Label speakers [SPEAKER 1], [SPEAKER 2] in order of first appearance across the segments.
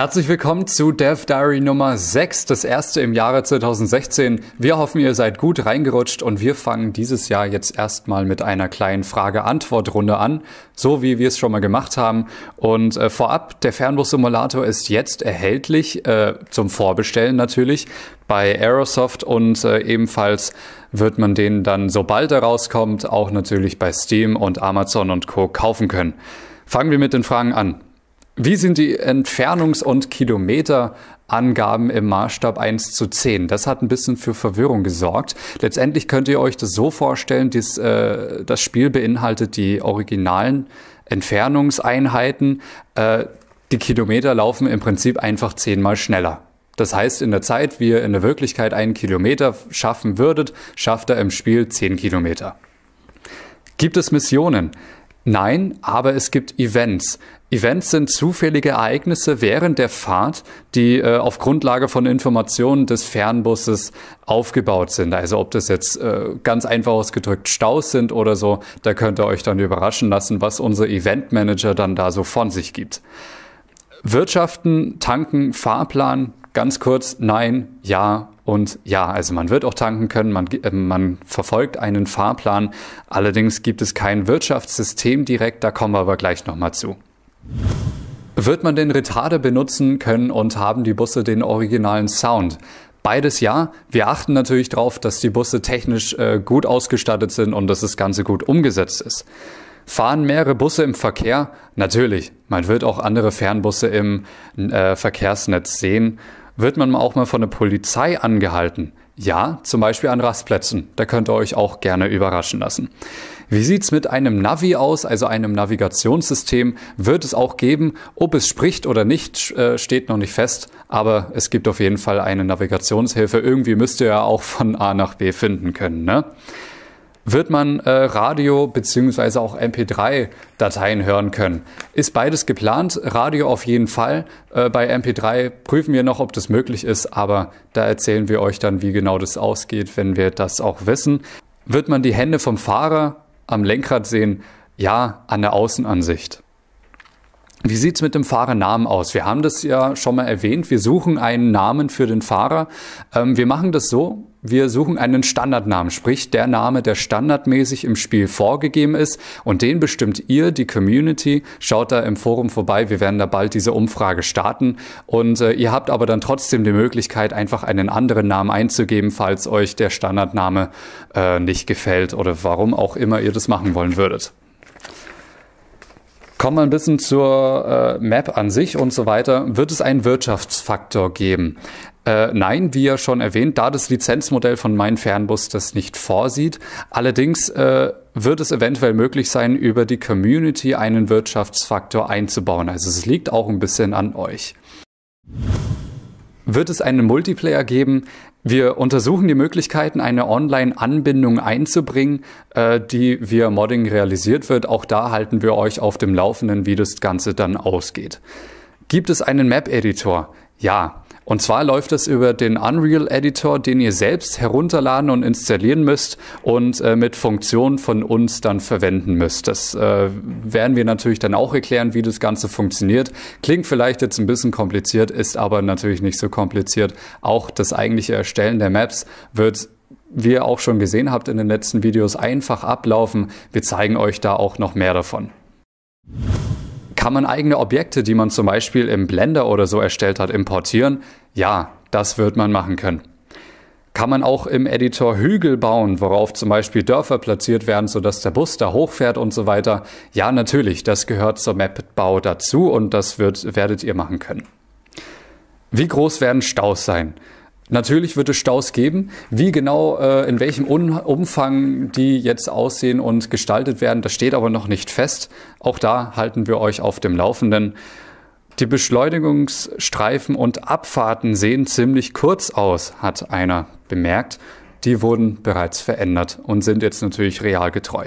[SPEAKER 1] Herzlich willkommen zu Dev Diary Nummer 6, das erste im Jahre 2016. Wir hoffen, ihr seid gut reingerutscht und wir fangen dieses Jahr jetzt erstmal mit einer kleinen Frage-Antwort-Runde an, so wie wir es schon mal gemacht haben. Und vorab, der Fernbus-Simulator ist jetzt erhältlich, zum Vorbestellen natürlich, bei Aerosoft und ebenfalls wird man den dann, sobald er rauskommt, auch natürlich bei Steam und Amazon und Co. kaufen können. Fangen wir mit den Fragen an. Wie sind die Entfernungs- und Kilometerangaben im Maßstab 1:10? Das hat ein bisschen für Verwirrung gesorgt. Letztendlich könnt ihr euch das so vorstellen, das Spiel beinhaltet die originalen Entfernungseinheiten. Die Kilometer laufen im Prinzip einfach 10-mal schneller. Das heißt, in der Zeit, wie ihr in der Wirklichkeit 1 Kilometer schaffen würdet, schafft er im Spiel 10 Kilometer. Gibt es Missionen? Nein, aber es gibt Events. Events sind zufällige Ereignisse während der Fahrt, die auf Grundlage von Informationen des Fernbusses aufgebaut sind. Also ob das jetzt ganz einfach ausgedrückt Staus sind oder so, da könnt ihr euch dann überraschen lassen, was unser Eventmanager dann da so von sich gibt. Wirtschaften, tanken, Fahrplan, ganz kurz, nein, ja und ja. Also man wird auch tanken können, man verfolgt einen Fahrplan. Allerdings gibt es kein Wirtschaftssystem direkt, da kommen wir aber gleich nochmal zu. Wird man den Retarder benutzen können und haben die Busse den originalen Sound? Beides ja. Wir achten natürlich darauf, dass die Busse technisch gut ausgestattet sind und dass das Ganze gut umgesetzt ist. Fahren mehrere Busse im Verkehr? Natürlich. Man wird auch andere Fernbusse im Verkehrsnetz sehen. Wird man auch mal von der Polizei angehalten? Ja, zum Beispiel an Rastplätzen. Da könnt ihr euch auch gerne überraschen lassen. Wie sieht's mit einem Navi aus, also einem Navigationssystem? Wird es auch geben. Ob es spricht oder nicht, steht noch nicht fest. Aber es gibt auf jeden Fall eine Navigationshilfe. Irgendwie müsst ihr ja auch von A nach B finden können, ne? Wird man Radio bzw. auch MP3-Dateien hören können? Ist beides geplant? Radio auf jeden Fall. Bei MP3 prüfen wir noch, ob das möglich ist, aber da erzählen wir euch dann, wie genau das ausgeht, wenn wir das auch wissen. Wird man die Hände vom Fahrer am Lenkrad sehen? Ja, an der Außenansicht. Wie sieht's mit dem Fahrernamen aus? Wir haben das ja schon mal erwähnt. Wir suchen einen Namen für den Fahrer. Wir machen das so. Wir suchen einen Standardnamen, sprich der Name, der standardmäßig im Spiel vorgegeben ist. Und den bestimmt ihr, die Community. Schaut da im Forum vorbei. Wir werden da bald diese Umfrage starten. Und ihr habt aber dann trotzdem die Möglichkeit, einfach einen anderen Namen einzugeben, falls euch der Standardname nicht gefällt oder warum auch immer ihr das machen wollen würdet. Kommen wir ein bisschen zur Map an sich und so weiter. Wird es einen Wirtschaftsfaktor geben? Nein, wie ja schon erwähnt, da das Lizenzmodell von Mein Fernbus das nicht vorsieht. Allerdings wird es eventuell möglich sein, über die Community einen Wirtschaftsfaktor einzubauen. Also es liegt auch ein bisschen an euch. Wird es einen Multiplayer geben? Wir untersuchen die Möglichkeiten, eine Online-Anbindung einzubringen, die via Modding realisiert wird. Auch da halten wir euch auf dem Laufenden, wie das Ganze dann ausgeht. Gibt es einen Map-Editor? Ja. Und zwar läuft das über den Unreal Editor, den ihr selbst herunterladen und installieren müsst und mit Funktionen von uns dann verwenden müsst. Das werden wir natürlich dann auch erklären, wie das Ganze funktioniert. Klingt vielleicht jetzt ein bisschen kompliziert, ist aber natürlich nicht so kompliziert. Auch das eigentliche Erstellen der Maps wird, wie ihr auch schon gesehen habt in den letzten Videos, einfach ablaufen. Wir zeigen euch da auch noch mehr davon. Kann man eigene Objekte, die man zum Beispiel im Blender oder so erstellt hat, importieren? Ja, das wird man machen können. Kann man auch im Editor Hügel bauen, worauf zum Beispiel Dörfer platziert werden, sodass der Bus da hochfährt und so weiter? Ja, natürlich, das gehört zum Map-Bau dazu und das werdet ihr machen können. Wie groß werden Staus sein? Natürlich wird es Staus geben. Wie genau, in welchem Umfang die jetzt aussehen und gestaltet werden, das steht aber noch nicht fest. Auch da halten wir euch auf dem Laufenden. Die Beschleunigungsstreifen und Abfahrten sehen ziemlich kurz aus, hat einer bemerkt. Die wurden bereits verändert und sind jetzt natürlich realgetreu.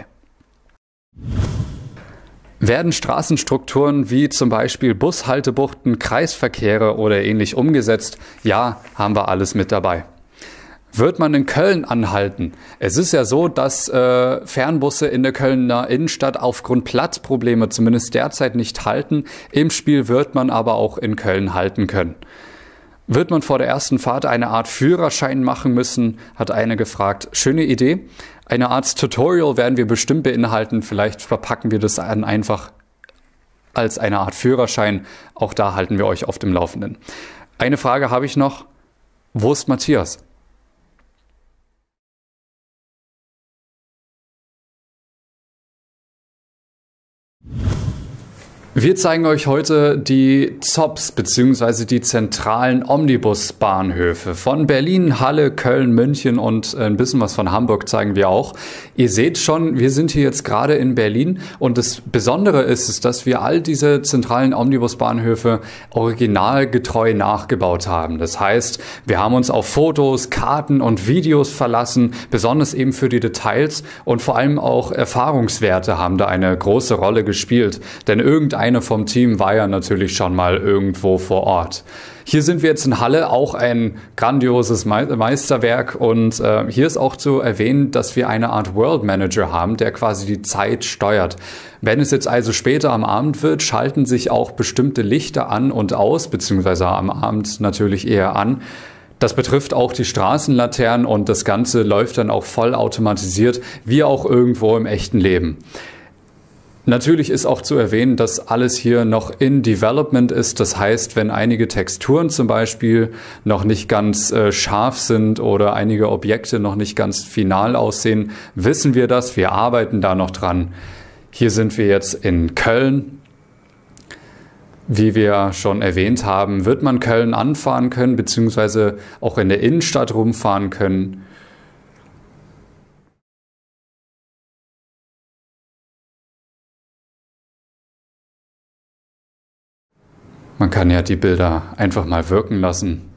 [SPEAKER 1] Werden Straßenstrukturen wie zum Beispiel Bushaltebuchten, Kreisverkehre oder ähnlich umgesetzt? Ja, haben wir alles mit dabei. Wird man in Köln anhalten? Es ist ja so, dass Fernbusse in der Kölner Innenstadt aufgrund Platzprobleme zumindest derzeit nicht halten. Im Spiel wird man aber auch in Köln halten können. Wird man vor der ersten Fahrt eine Art Führerschein machen müssen, hat eine gefragt. Schöne Idee. Eine Art Tutorial werden wir bestimmt beinhalten. Vielleicht verpacken wir das einfach als eine Art Führerschein. Auch da halten wir euch auf dem Laufenden. Eine Frage habe ich noch. Wo ist Matthias? Wir zeigen euch heute die ZOBs bzw. die zentralen Omnibusbahnhöfe von Berlin, Halle, Köln, München und ein bisschen was von Hamburg zeigen wir auch. Ihr seht schon, wir sind hier jetzt gerade in Berlin und das Besondere ist, dass wir all diese zentralen Omnibusbahnhöfe originalgetreu nachgebaut haben. Das heißt, wir haben uns auf Fotos, Karten und Videos verlassen, besonders eben für die Details und vor allem auch Erfahrungswerte haben da eine große Rolle gespielt, denn irgendeiner vom Team war ja natürlich schon mal irgendwo vor Ort. Hier sind wir jetzt in Halle, auch ein grandioses Meisterwerk und hier ist auch zu erwähnen, dass wir eine Art World Manager haben, der quasi die Zeit steuert. Wenn es jetzt also später am Abend wird, schalten sich auch bestimmte Lichter an und aus, beziehungsweise am Abend natürlich eher an. Das betrifft auch die Straßenlaternen und das Ganze läuft dann auch voll automatisiert, wie auch irgendwo im echten Leben. Natürlich ist auch zu erwähnen, dass alles hier noch in Development ist. Das heißt, wenn einige Texturen zum Beispiel noch nicht ganz scharf sind oder einige Objekte noch nicht ganz final aussehen, wissen wir das. Wir arbeiten da noch dran. Hier sind wir jetzt in Köln. Wie wir schon erwähnt haben, wird man Köln anfahren können, beziehungsweise auch in der Innenstadt rumfahren können. Man kann ja die Bilder einfach mal wirken lassen.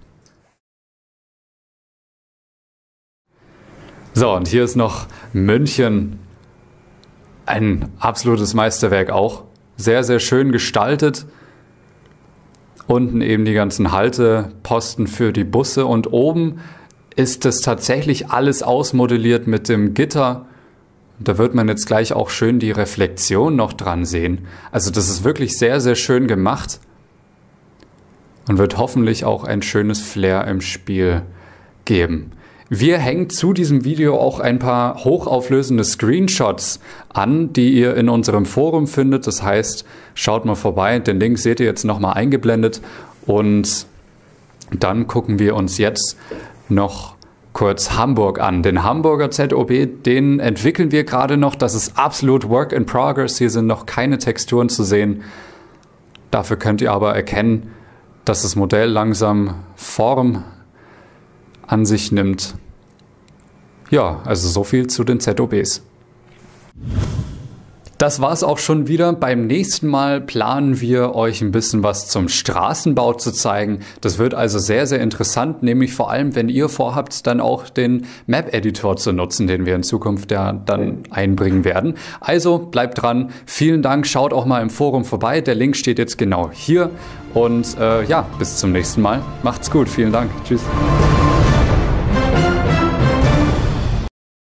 [SPEAKER 1] So, und hier ist noch München. Ein absolutes Meisterwerk auch. Sehr, sehr schön gestaltet. Unten eben die ganzen Halteposten für die Busse und oben ist das tatsächlich alles ausmodelliert mit dem Gitter. Da wird man jetzt gleich auch schön die Reflexion noch dran sehen. Also das ist wirklich sehr, sehr schön gemacht. Und wird hoffentlich auch ein schönes Flair im Spiel geben. Wir hängen zu diesem Video auch ein paar hochauflösende Screenshots an, die ihr in unserem Forum findet. Das heißt, schaut mal vorbei. Den Link seht ihr jetzt nochmal eingeblendet. Und dann gucken wir uns jetzt noch kurz Hamburg an. Den Hamburger ZOB, den entwickeln wir gerade noch. Das ist absolut Work in Progress. Hier sind noch keine Texturen zu sehen. Dafür könnt ihr aber erkennen, dass das Modell langsam Form an sich nimmt. Ja, also so viel zu den ZOBs. Das war's auch schon wieder. Beim nächsten Mal planen wir euch ein bisschen was zum Straßenbau zu zeigen. Das wird also sehr, sehr interessant, nämlich vor allem, wenn ihr vorhabt, dann auch den Map-Editor zu nutzen, den wir in Zukunft ja dann einbringen werden. Also bleibt dran. Vielen Dank. Schaut auch mal im Forum vorbei. Der Link steht jetzt genau hier. Und ja, bis zum nächsten Mal. Macht's gut. Vielen Dank. Tschüss.